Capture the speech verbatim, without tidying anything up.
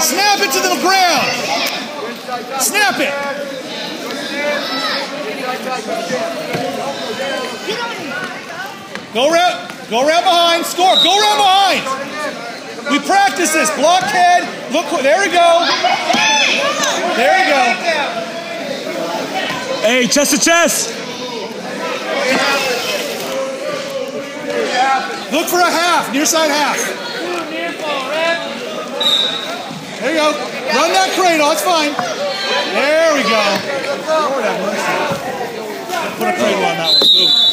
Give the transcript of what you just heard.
Snap it to the ground. Snap it. Go around, go around behind, score, go around behind. We practice this, block head, look, there we go. There we go. Hey, chest to chest. Look for a half, near side half. There you go. Run that cradle, it's fine. There we go. Put a cradle on that one. Boom.